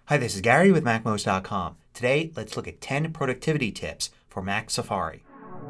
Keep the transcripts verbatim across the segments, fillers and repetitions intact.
Hi, this is Gary with Mac most dot com. Today, let's look at ten productivity tips for Mac Safari.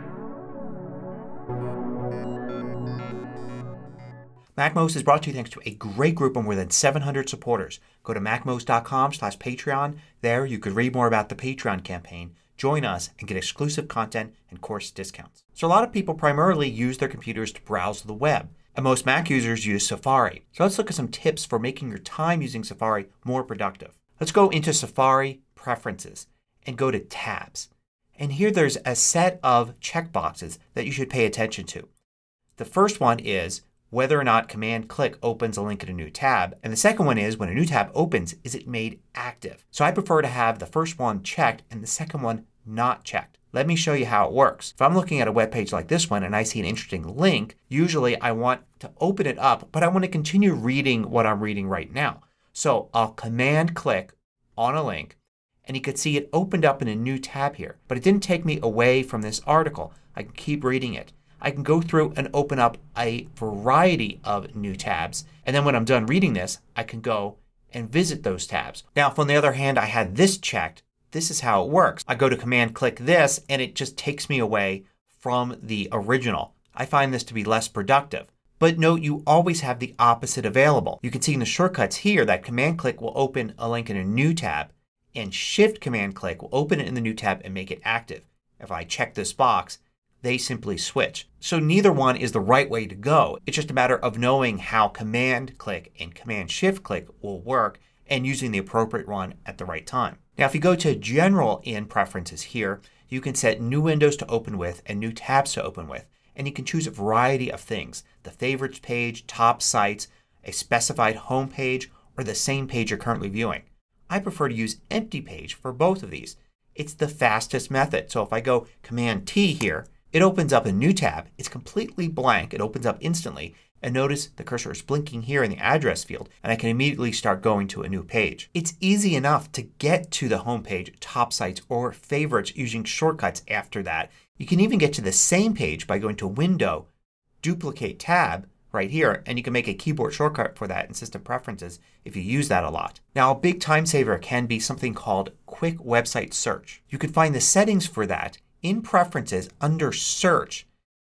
MacMost is brought to you thanks to a great group of more than seven hundred supporters. Go to Mac most dot com slash Patreon. There you could read more about the Patreon campaign, join us, and get exclusive content and course discounts. So a lot of people primarily use their computers to browse the web. And most Mac users use Safari. So let's look at some tips for making your time using Safari more productive. Let's go into Safari Preferences and go to Tabs. And here there's a set of checkboxes that you should pay attention to. The first one is whether or not Command Click opens a link in a new tab. And the second one is when a new tab opens, is it made active? So I prefer to have the first one checked and the second one not checked. Let me show you how it works. If I'm looking at a web page like this one and I see an interesting link, usually I want to open it up but I want to continue reading what I'm reading right now. So I'll Command Click on a link and you can see it opened up in a new tab here. But it didn't take me away from this article. I can keep reading it. I can go through and open up a variety of new tabs, and then when I'm done reading this I can go and visit those tabs. Now if on the other hand I had this checked, this is how it works. I go to Command Click this and it just takes me away from the original. I find this to be less productive. But note you always have the opposite available. You can see in the shortcuts here that Command Click will open a link in a new tab and Shift Command Click will open it in the new tab and make it active. If I check this box, they simply switch. So neither one is the right way to go. It's just a matter of knowing how Command Click and Command Shift Click will work and using the appropriate one at the right time. Now if you go to General in Preferences here, you can set new windows to open with and new tabs to open with. And you can choose a variety of things. The Favorites page, Top Sites, a specified home page, or the same page you're currently viewing. I prefer to use Empty Page for both of these. It's the fastest method. So if I go Command T here, it opens up a new tab. It's completely blank. It opens up instantly. And notice the cursor is blinking here in the address field and I can immediately start going to a new page. It's easy enough to get to the home page, Top Sites, or Favorites using shortcuts after that. You can even get to the same page by going to Window, Duplicate Tab right here, and you can make a keyboard shortcut for that in System Preferences if you use that a lot. Now a big time saver can be something called Quick Website Search. You can find the settings for that in Preferences under Search.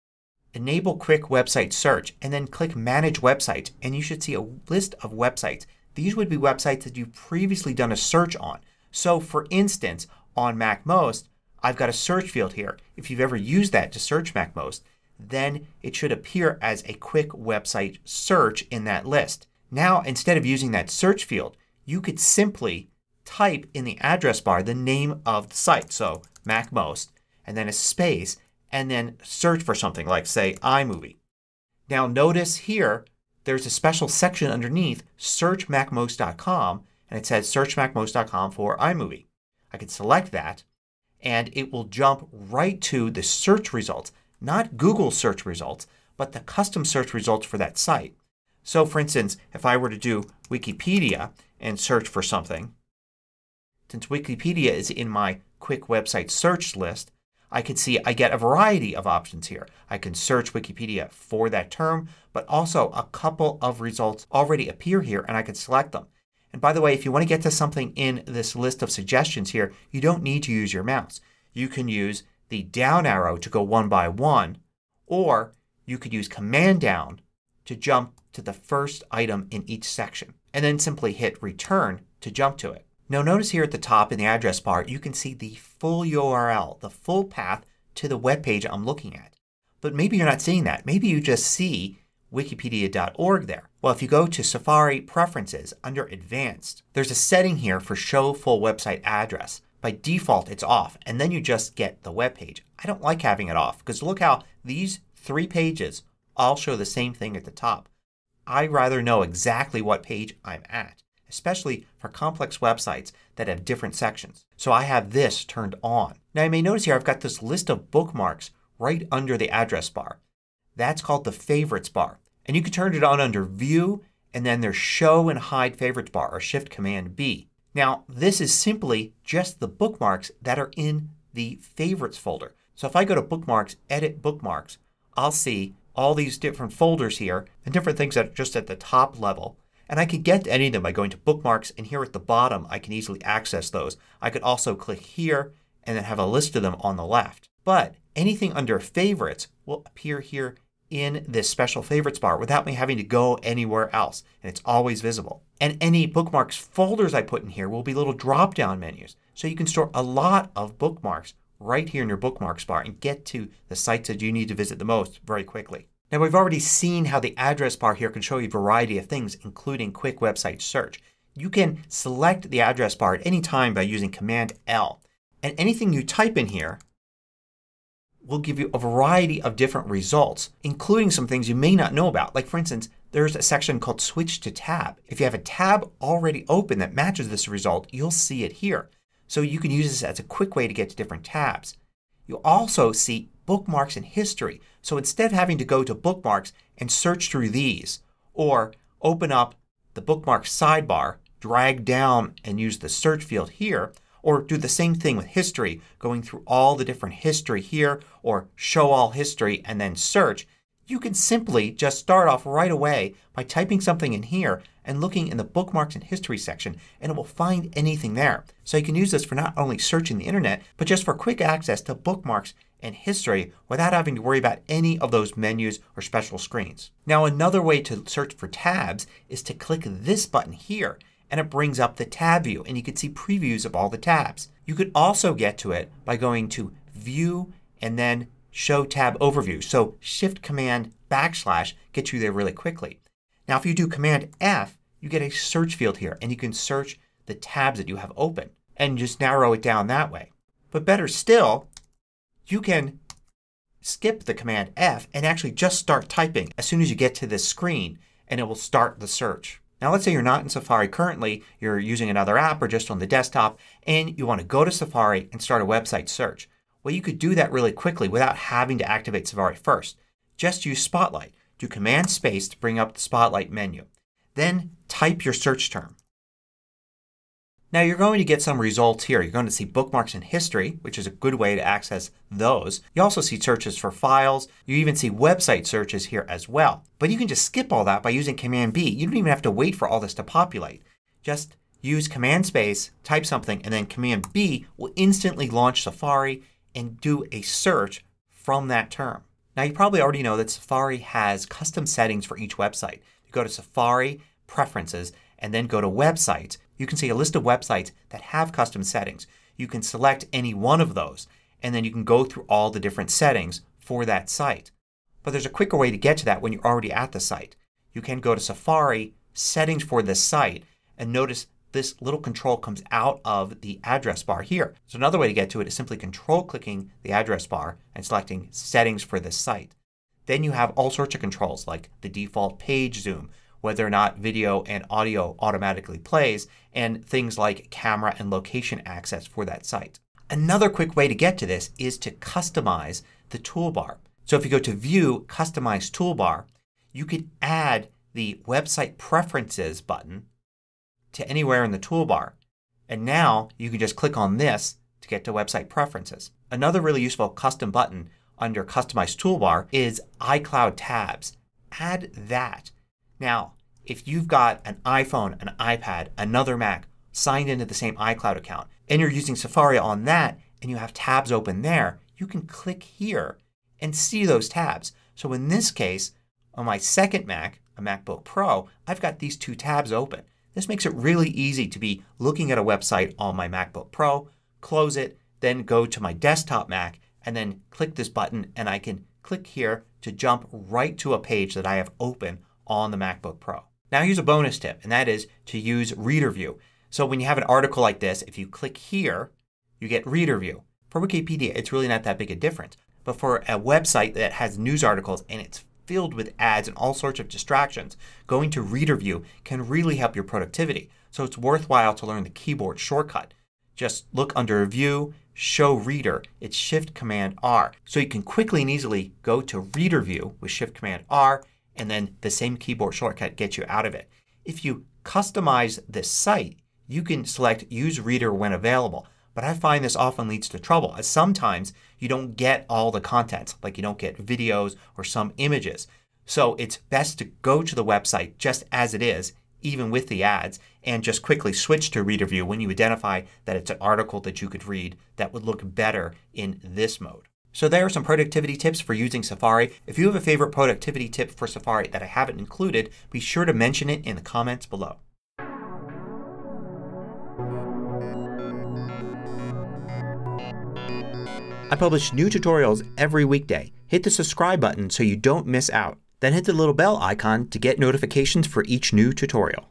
Enable Quick Website Search and then click Manage Websites and you should see a list of websites. These would be websites that you've previously done a search on. So for instance on MacMost I've got a search field here. If you've ever used that to search MacMost, then it should appear as a quick website search in that list. Now instead of using that search field you could simply type in the address bar the name of the site. So MacMost and then a space and then search for something like say iMovie. Now notice here there's a special section underneath Search Mac most dot com and it says Search Mac most dot com for iMovie. I can select that and it will jump right to the search results. Not Google search results but the custom search results for that site. So for instance if I were to do Wikipedia and search for something, since Wikipedia is in my quick website search list, I can see I get a variety of options here. I can search Wikipedia for that term but also a couple of results already appear here and I can select them. And by the way, if you want to get to something in this list of suggestions here, you don't need to use your mouse. You can use the down arrow to go one by one, or you could use Command down to jump to the first item in each section and then simply hit Return to jump to it. Now notice here at the top in the address bar you can see the full U R L, the full path to the web page I'm looking at. But maybe you're not seeing that. Maybe you just see wikipedia dot org there. Well, if you go to Safari Preferences under Advanced, there's a setting here for Show Full Website Address. By default it's off and then you just get the web page. I don't like having it off because look how these three pages all show the same thing at the top. I'd rather know exactly what page I'm at, especially for complex websites that have different sections. So I have this turned on. Now you may notice here I've got this list of bookmarks right under the address bar. That's called the Favorites bar. And you can turn it on under View and then there's Show and Hide Favorites bar or Shift Command B. Now this is simply just the bookmarks that are in the Favorites folder. So if I go to Bookmarks, Edit Bookmarks, I'll see all these different folders here and different things that are just at the top level. And I could get to any of them by going to Bookmarks, and here at the bottom I can easily access those. I could also click here and then have a list of them on the left. But anything under Favorites will appear here in this special Favorites bar without me having to go anywhere else. And it's always visible. And any Bookmarks folders I put in here will be little drop down menus. So you can store a lot of bookmarks right here in your Bookmarks bar and get to the sites that you need to visit the most very quickly. Now we've already seen how the address bar here can show you a variety of things, including quick website search. You can select the address bar at any time by using Command L. And anything you type in here will give you a variety of different results, including some things you may not know about. Like for instance, there's a section called Switch to Tab. If you have a tab already open that matches this result, you'll see it here. So you can use this as a quick way to get to different tabs. You'll also see bookmarks and history. So instead of having to go to Bookmarks and search through these, or open up the Bookmarks sidebar, drag down and use the search field here, or do the same thing with history, going through all the different history here, or show all history and then search, you can simply just start off right away by typing something in here and looking in the Bookmarks and History section, and it will find anything there. So you can use this for not only searching the internet, but just for quick access to bookmarks and history without having to worry about any of those menus or special screens. Now another way to search for tabs is to click this button here, and it brings up the tab view and you can see previews of all the tabs. You could also get to it by going to View and then Show Tab Overview. So Shift Command backslash gets you there really quickly. Now if you do Command F, you get a search field here and you can search the tabs that you have open and just narrow it down that way. But better still, you can skip the Command F and actually just start typing as soon as you get to this screen, and it will start the search. Now let's say you're not in Safari currently, you're using another app or just on the desktop, and you want to go to Safari and start a website search. Well, you could do that really quickly without having to activate Safari first. Just use Spotlight. Do Command Space to bring up the Spotlight menu. Then type your search term. Now you're going to get some results here. You're going to see bookmarks and history, which is a good way to access those. You also see searches for files. You even see website searches here as well. But you can just skip all that by using Command B. You don't even have to wait for all this to populate. Just use Command Space, type something, and then Command B will instantly launch Safari and do a search from that term. Now you probably already know that Safari has custom settings for each website. You go to Safari, Preferences, and then go to Websites. You can see a list of websites that have custom settings. You can select any one of those and then you can go through all the different settings for that site. But there's a quicker way to get to that when you're already at the site. You can go to Safari, Settings for this site, and notice this little control comes out of the address bar here. So another way to get to it is simply control clicking the address bar and selecting Settings for this site. Then you have all sorts of controls like the default page zoom, whether or not video and audio automatically plays, and things like camera and location access for that site. Another quick way to get to this is to customize the toolbar. So if you go to View, Customize Toolbar, you could add the Website Preferences button to anywhere in the toolbar. And now you can just click on this to get to Website Preferences. Another really useful custom button under Customize Toolbar is iCloud Tabs. Add that. Now if you've got an iPhone, an iPad, another Mac signed into the same iCloud account and you're using Safari on that and you have tabs open there, you can click here and see those tabs. So in this case, on my second Mac, a MacBook Pro, I've got these two tabs open. This makes it really easy to be looking at a website on my MacBook Pro, close it, then go to my desktop Mac and then click this button and I can click here to jump right to a page that I have open on the MacBook Pro. Now here's a bonus tip, and that is to use Reader View. So when you have an article like this, if you click here, you get Reader View. For Wikipedia it's really not that big a difference. But for a website that has news articles and it's filled with ads and all sorts of distractions, going to Reader View can really help your productivity. So it's worthwhile to learn the keyboard shortcut. Just look under View, Show Reader. It's Shift Command R. So you can quickly and easily go to Reader View with Shift Command R, and then the same keyboard shortcut gets you out of it. If you customize this site, you can select Use Reader when available. But I find this often leads to trouble, as sometimes you don't get all the content, like you don't get videos or some images. So it's best to go to the website just as it is even with the ads, and just quickly switch to reader view when you identify that it's an article that you could read that would look better in this mode. So there are some productivity tips for using Safari. If you have a favorite productivity tip for Safari that I haven't included, be sure to mention it in the comments below. I publish new tutorials every weekday. Hit the subscribe button so you don't miss out. Then hit the little bell icon to get notifications for each new tutorial.